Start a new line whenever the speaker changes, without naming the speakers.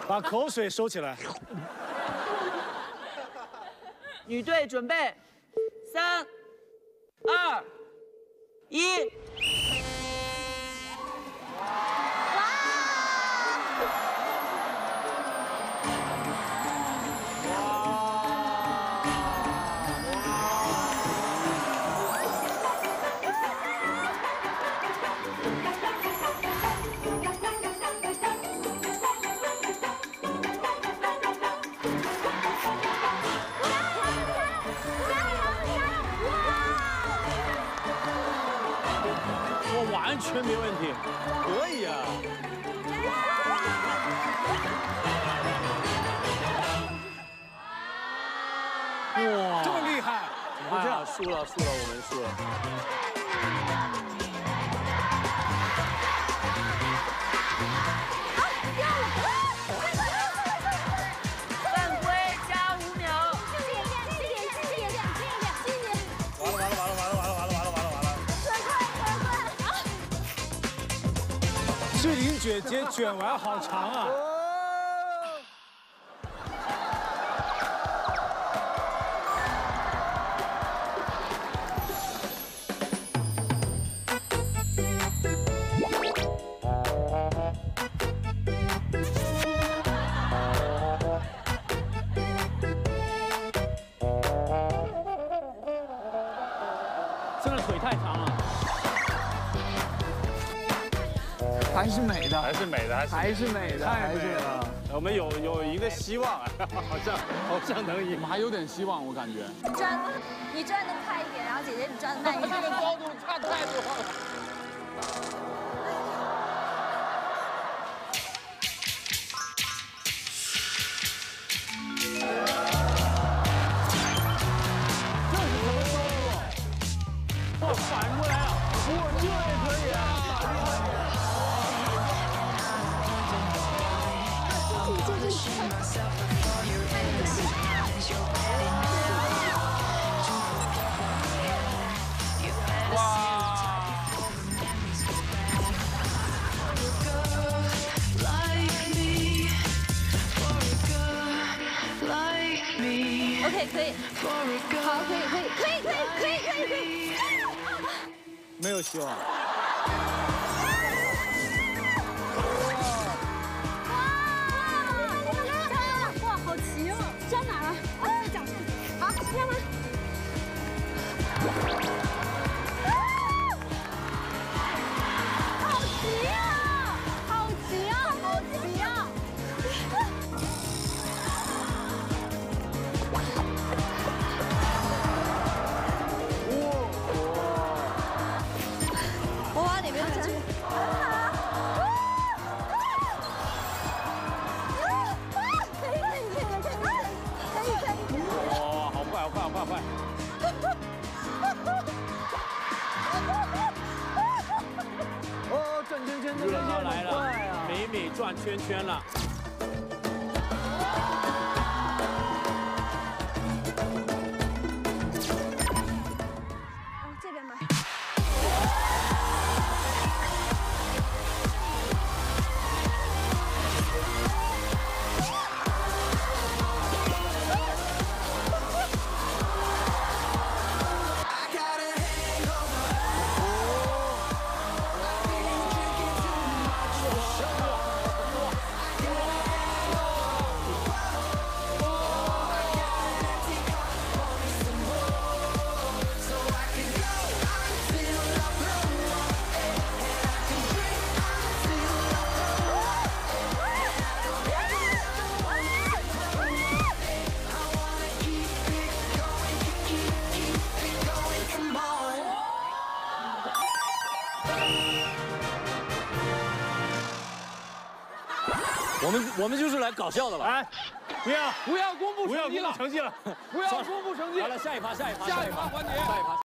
把口水收起来。
女队准备，3、2、1。
完全没问题，可以啊！哇，这么厉害！怎么这样？输了，我们输了。
犯规加5秒。
志玲姐姐卷完好长啊！真的腿太长了。
还是美的，
还是美的，
还是美的，
太美了。我们有一个希望啊，好像能赢，
我们还有点希望，我感觉。
你转的快一点，然后姐姐你转的慢一点。
这个高度差太多了。
我反过来了，我这也可以啊！
OK， 可以，好，可以。
没有希望。
哇，好齐哦！站哪了？脚上。好，这样吗？好齐啊！好齐啊！我往里面站。
哇，好快！
哦，转圈圈，
热闹来了，美转圈圈了。
这边吧。
我们就是来搞笑的了。哎，不要
公布成绩了，
成绩了，
不要公布成绩。
好了，下一趴环节，
下一趴。